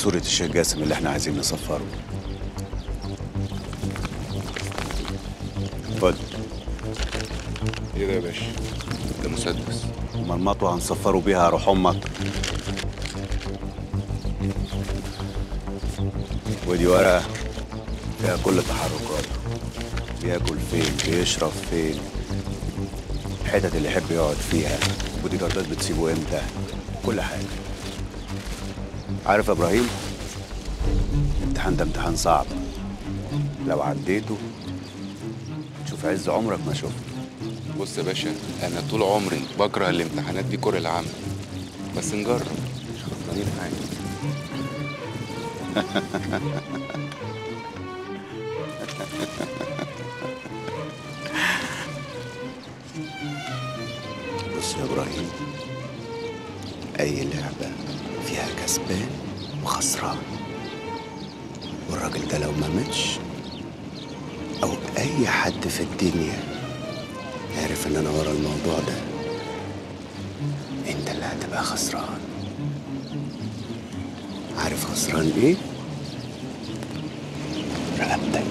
صورة الشيخ جاسم اللي احنا عايزين نصفره. خد. ايه ده يا باشا؟ ده مسدس. امال المطوة هنصفره بيها يا روح امك. ودي ورقة فيها كل تحركاته، بياكل فين، بيشرب فين، الحتت اللي يحب يقعد فيها، بودي جاردات بتسيبه امتى، كل حاجة. عارف يا ابراهيم، الامتحان ده امتحان صعب، لو عديته تشوف عز عمرك ما شفته. بص يا باشا، انا طول عمري بكره الامتحانات دي كره العمى، بس نجرب، مش خسرانين حاجه. بص يا ابراهيم، اي لعبه فيها كسبان وخسران، والراجل ده لو ما ماتش او اي حد في الدنيا عارف ان انا ورا الموضوع ده، انت اللي هتبقى خسران. عارف خسران ايه؟ رقبتك.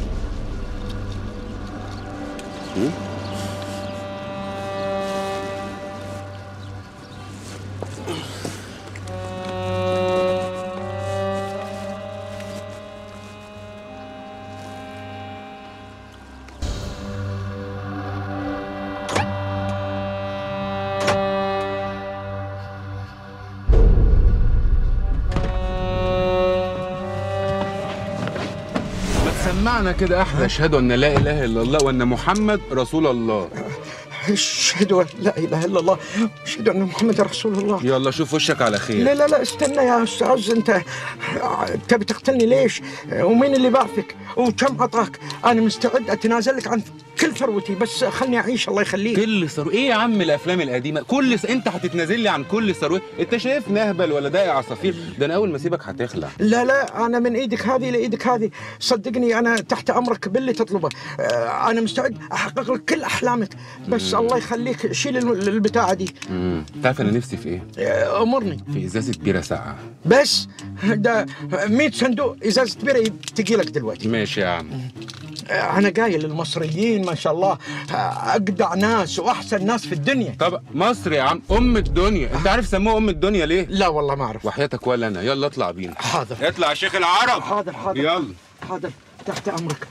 سمعنا كده احلى اشهد ان لا اله الا الله وان محمد رسول الله. اشهد ان لا اله الا الله، اشهد ان محمد رسول الله. يلا شوف وشك على خير. لا لا لا استنى يا استاذ، انت بتقتلني ليش؟ ومين اللي بعثك؟ وكم عطاك؟ انا مستعد اتنازل لك عن كل ثروتي، بس خلني اعيش الله يخليك. كل ثروه ايه يا عم؟ الافلام القديمه انت هتتنازل لي عن كل ثروه؟ انت شايفني اهبل ولا داقي عصافير؟ ده انا اول ما اسيبك هتخلع. لا لا، انا من ايدك هذه لايدك هذه، صدقني انا تحت امرك باللي تطلبه. انا مستعد احقق لك كل احلامك، بس الله يخليك شيل البتاعه دي. تعرف انا نفسي في ايه؟ امرني. في ازازه بيره ساقعه. بس ده 100 صندوق ازازه بيره تجي لك دلوقتي. ماشي يا عم. أنا قايل للمصريين ما شاء الله أجدع ناس وأحسن ناس في الدنيا. طب مصر يا عم أم الدنيا، أنت عارف سموها أم الدنيا ليه؟ لا والله ما أعرف. وحياتك ولا أنا، يلا اطلع بينا. حاضر. اطلع يا شيخ العرب. حاضر حاضر. يلا. حاضر تحت أمرك.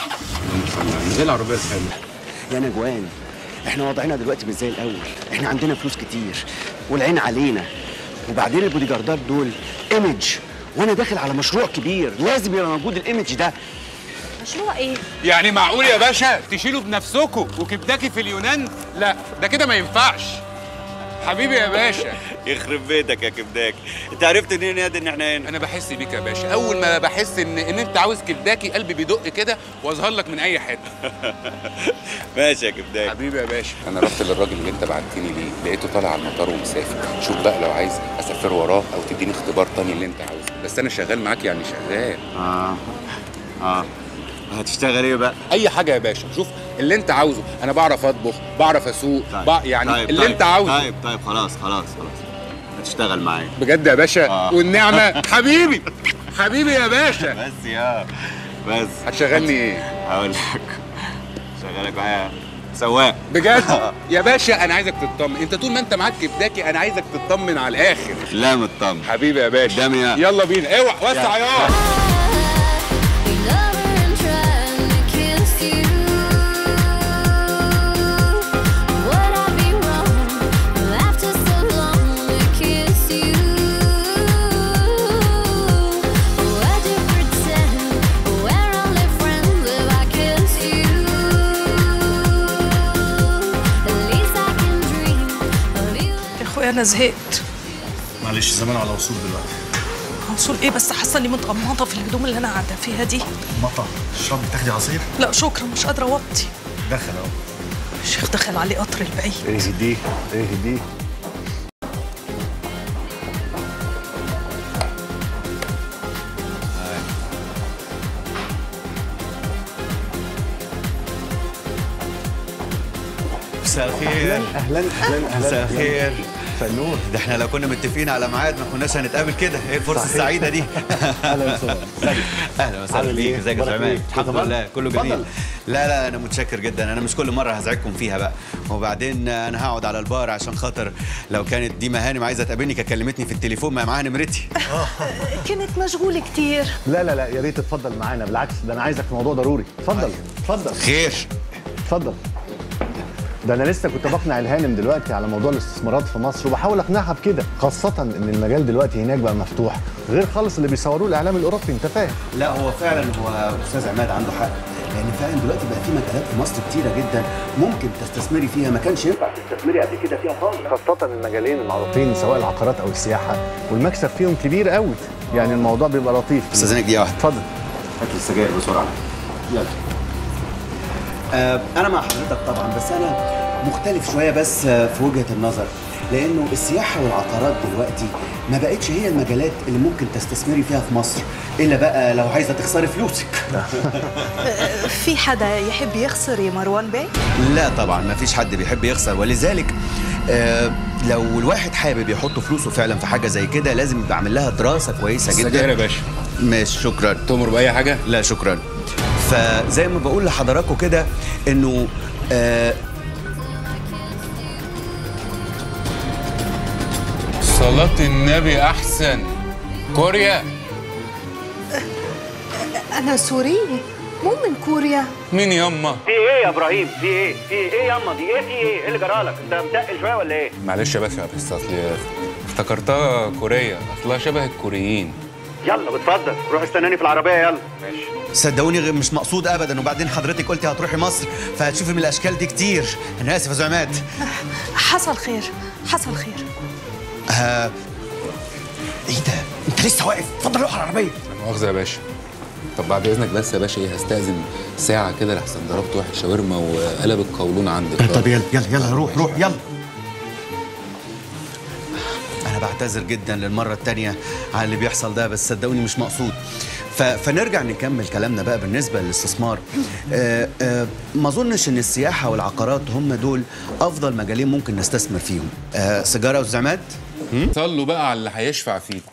زي العربية الحلوة. يا نجوان، احنا وضعنا دلوقتي مش زي الأول، احنا عندنا فلوس كتير والعين علينا، وبعدين البودي جاردات دول ايمج، وأنا داخل على مشروع كبير، لازم يبقى موجود الايمج ده. مشروع ايه؟ يعني معقول يا باشا تشيلوا بنفسكم وكبداكي في اليونان؟ لا ده كده ما ينفعش. حبيبي يا باشا. يخرب بيتك يا كبداكي، انت عرفت منين يا ان احنا هنا؟ انا بحس بيك يا باشا، اول ما بحس ان انت عاوز كبداكي قلبي بيدق كده واظهر لك من اي حته. ماشي يا كبداكي. حبيبي يا باشا. انا رحت للراجل اللي انت بعتني ليه، لقيته طالع على المطار ومسافر. شوف بقى لو عايز اسافر وراه او تديني اختبار تاني اللي انت عاوزه، بس انا شغال معاك يعني شغال. هتشتغل ايه بقى؟ اي حاجه يا باشا، شوف اللي انت عاوزه، انا بعرف اطبخ، بعرف اسوق، يعني طيب اللي انت عاوزه. طيب خلاص هتشتغل معايا بجد يا باشا؟ والنعمه. حبيبي حبيبي يا باشا. بس هتشغلني ايه؟ هقول لك، شغالك معايا سواق. بجد؟ يا باشا انا عايزك تطمن، انت طول ما انت معاك كبداكي انا عايزك تطمن على الاخر. لا مطمن. حبيبي يا باشا. دامية. يلا بينا، اوعى وسع يا انا زهقت. معلش زمان على وصول دلوقتي. وصول ايه بس؟ حاسه اني متغمضه في الهدوم اللي انا قاعده فيها دي. مطر تشربي تاخدي عصير؟ لا شكرا، مش قادره اوطي. دخل اهو. الشيخ دخل عليه قطر البعيد. اهدي اهدي. مساء الخير. اهلا. مساء الخير. مساء النور. ده احنا لو كنا متفقين على ميعاد ما كناش هنتقابل كده. ايه الفرصه السعيده دي؟ اهلا وسهلا. اهلا وسهلا بيك. ازيك يا سليمان؟ الحمد لله كله جميل. لا انا متشكر جدا. انا مش كل مره هزعجكم فيها بقى. وبعدين انا هقعد على البار عشان خاطر لو كانت ديما هانم عايزه تقابلني كانت كلمتني في التليفون، ما معاها نمرتي. كانت مشغولة كتير. لا يا ريت تتفضل معانا، بالعكس ده انا عايزك في موضوع ضروري. اتفضل. خير. اتفضل. ده انا لسه كنت بقنع الهانم دلوقتي على موضوع الاستثمارات في مصر، وبحاول اقنعها بكده، خاصة ان المجال دلوقتي هناك بقى مفتوح، غير خالص اللي بيصوروه الاعلام الاوروبي، انت فاهم؟ لا هو فعلا هو استاذ عماد عنده حق، لان فعلا دلوقتي بقى في مجالات في مصر كتيره جدا ممكن تستثمري فيها ما كانش ينفع تستثمري قبل كده فيها خالص، خاصة المجالين المعروفين سواء العقارات او السياحة، والمكسب فيهم كبير قوي، يعني الموضوع بيبقى لطيف. استاذنك دقيقه واحده. اتفضل. هات لي السجاير بسرعه. يلا. انا مع حضرتك طبعا، بس انا مختلف شويه بس في وجهه النظر، لانه السياحه والعقارات دلوقتي ما بقتش هي المجالات اللي ممكن تستثمري فيها في مصر، الا بقى لو عايزه تخسري فلوسك. في حدا يحب يخسر يا مروان بيه؟ لا طبعا ما فيش حد بيحب يخسر، ولذلك لو الواحد حابب يحط فلوسه فعلا في حاجه زي كده لازم يبقى عامل لها دراسه كويسه جدا. السجاير يا باشا. ماشي شكرا. تؤمر باي حاجه؟ لا شكرا. فزي ما بقول لحضراتكم كده انه صلاة النبي احسن. كوريا. أنا سورية مو من كوريا. مين يما؟ في ايه يا ابراهيم؟ في ايه ياما دي؟ ايه في ايه اللي جرالك؟ انت متقل شويه ولا ايه؟ معلش يا باشا، بس اصل افتكرتها كوريا، اصلها شبه الكوريين. يلا بتفضل روح استناني في العربيه. يلا ماشي. صدقوني مش مقصود ابدا، وبعدين حضرتك قلتي هتروحي مصر فهتشوفي من الاشكال دي كتير. انا اسف يا أستاذ عماد. حصل خير حصل خير. ايه ده؟ انت لسه واقف؟ اتفضل روح على العربيه. لا مؤاخذة يا باشا. طب بعد اذنك بس يا باشا، ايه هستأذن ساعة كده لحسن ضربت واحد شاورما وقلب القولون عندك. طب يلا روح يلا. انا بعتذر جدا للمره الثانيه على اللي بيحصل ده، بس صدقوني مش مقصود. فنرجع نكمل كلامنا بقى بالنسبه للاستثمار. ما اظنش ان السياحه والعقارات هم دول افضل مجالين ممكن نستثمر فيهم. سيجاره يا استاذ عماد؟ صلوا بقى على اللي هيشفع فيكم.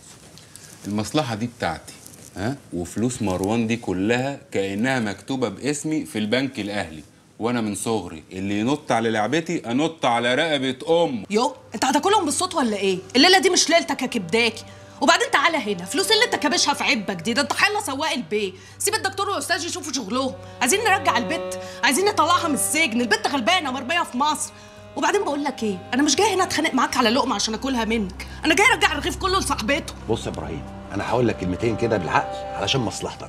المصلحة دي بتاعتي، ها؟ وفلوس مروان دي كلها كأنها مكتوبة باسمي في البنك الأهلي، وأنا من صغري اللي ينط على لعبتي أنط على رقبة أمه. يو انت هتاكلهم بالصوت ولا ايه؟ الليله دي مش ليلتك يا كبداكي. وبعدين تعالى هنا، فلوس اللي انت كابشها في عبك دي، ده انت حله سواق البيه. سيب الدكتور والاستاذ يشوفوا شغلهم. عايزين نرجع البت، عايزين نطلعها من السجن، البت غلبانه مرميه في مصر. وبعدين بقول لك ايه، انا مش جاي هنا اتخانق معاك على لقمه عشان اكلها منك، انا جاي ارجع الرغيف كله لصاحبته. بص يا ابراهيم، انا هقول لك كلمتين كده بالعقل علشان مصلحتك.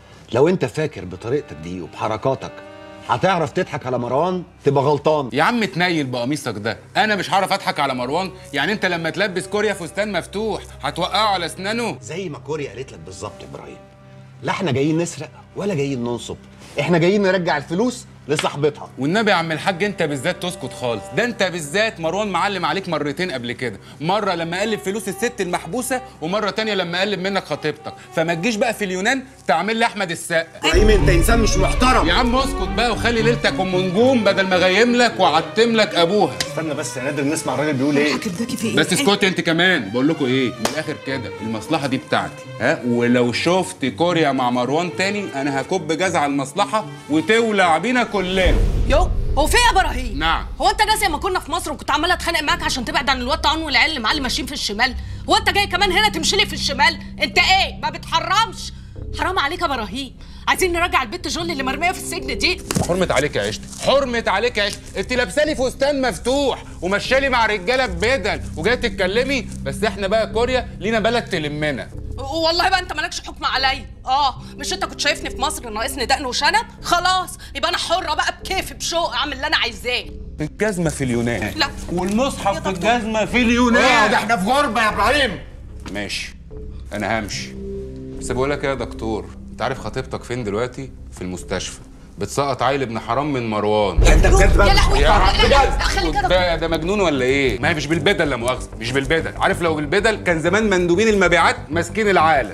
لو انت فاكر بطريقتك دي وبحركاتك هتعرف تضحك على مروان تبقى غلطان. يا عم تنيل بقميصك ده، انا مش هعرف اضحك على مروان. يعني انت لما تلبس كوريا فستان مفتوح هتوقعه على اسنانه؟ زي ما كوريا قالت لك بالظبط يا ابراهيم، لا احنا جايين نسرق ولا جايين ننصب، احنا جايين نرجع الفلوس لصاحبتها. والنبي يا عم الحاج انت بالذات تسكت خالص، ده انت بالذات مروان معلم عليك مرتين قبل كده، مره لما قلب فلوس الست المحبوسه، ومره تانية لما قلب منك خطيبتك، فما تجيش بقى في اليونان تعمل لي احمد السقا. ابراهيم انت انسان مش محترم. يا عم اسكت بقى وخلي ليلتك ام نجوم بدل ما غيم لك وعتم لك ابوها. استنى بس يا نادر نسمع الراجل بيقول ايه. كبداكي في ايه؟ بس اسكتي انت كمان. بقول لكم ايه من الاخر كده، المصلحه دي بتاعتي، ها؟ ولو شفت كوريا مع مروان تاني انا هكب جاز على المصلحه وتولع بينا كلنا. يو هو في يا ابراهيم؟ نعم. هو انت ناسي لما كنا في مصر وكنت عماله اتخانق معاك عشان تبعد عن الواد طعن والعيال اللي معاه اللي ماشيين في الشمال؟ هو انت جاي كمان هنا تمشي لي في الشمال؟ انت ايه ما بتحرمش؟ حرام عليك يا ابراهيم، عايزين نرجع البت جول اللي مرميه في السجن دي. حرمة عليك يا عشت، حرمة عليك يا عشت، انت لابسالي فستان مفتوح ومشالي مع رجاله ببدل وجايه تتكلمي، بس احنا بقى كوريا لينا بلد تلمنا. والله بقى انت مالكش حكم عليا. مش انت كنت شايفني في مصر ناقصني دقن وشنب؟ خلاص يبقى انا حره بقى بكيفي بشوق اعمل اللي انا عايزاه. الجزمه في اليونان، لا والمصحف في الجزمه في اليونان. ده احنا في غربه يا ابراهيم. ماشي انا همشي، بس بقول لك ايه يا دكتور، انت عارف خطيبتك فين دلوقتي؟ في المستشفى بتسقط عيل ابن حرام من مروان. انت بجد بقى؟ يا لهوي يا عم بجد خلي كده. ده مجنون ولا ايه؟ ما هي مش بالبدل، لا مؤاخذه مش بالبدل. عارف لو بالبدل كان زمان مندوبين المبيعات ماسكين العالم.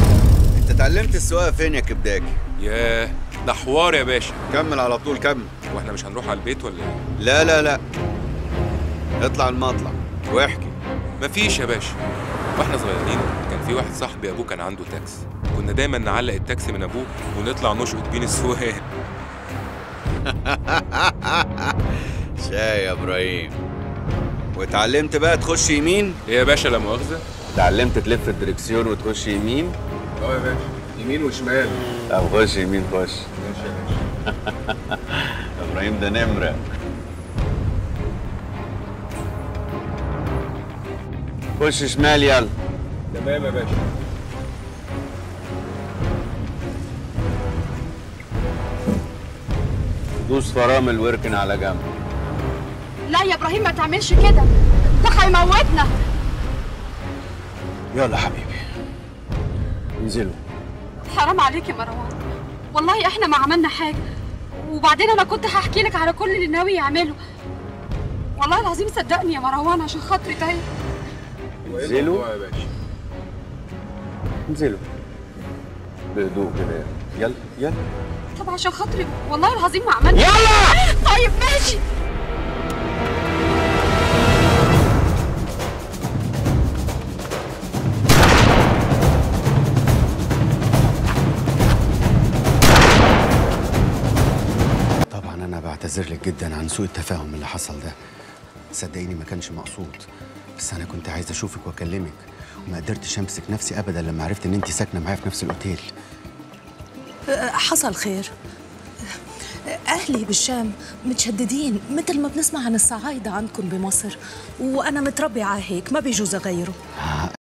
انت اتعلمت السواقه فين يا كبداكي؟ ياه ده حوار يا باشا. كمل على طول كمل. واحنا مش هنروح على البيت ولا ايه؟ لا اطلع المطلع. واحكي. مفيش يا باشا. واحنا صغيرين كان في واحد صاحبي ابوه كان عنده تاكسي، كنا دايما نعلق التاكسي من ابوه ونطلع نشقط بين السواق. شاي يا ابراهيم. واتعلمت بقى تخش يمين؟ ايه يا باشا لا مؤاخذه؟ اتعلمت تلف الدركسيون وتخش يمين؟ اه يا باشا، يمين وشمال. طب خش يمين خش. ماشي يا باشا. ابراهيم ده نمره. خش شمال يلا. تمام يا باشا. دوس فرامل واركن على جنب. لا يا ابراهيم ما تعملش كده، ده هيموتنا. يلا حبيبي انزلوا. حرام عليك يا مروان، والله احنا ما عملنا حاجه، وبعدين انا كنت هحكي لك على كل اللي ناوي يعمله. والله العظيم صدقني يا مروان عشان خاطري طيب. انزلوا يا باشا. انزلوا بهدوء كده. يلا يلا. طب عشان خاطري والله العظيم ما عملنا. يلا. طيب ماشي. طبعا انا بعتذر لك جدا عن سوء التفاهم اللي حصل ده. صدقيني ما كانش مقصود، بس انا كنت عايز اشوفك واكلمك وما قدرتش امسك نفسي ابدا لما عرفت ان انت ساكنه معايا في نفس الاوتيل. حصل خير. أهلي بالشام متشددين مثل ما بنسمع عن الصعايدة عندكم بمصر، وأنا متربية على هيك ما بيجوز أغيره.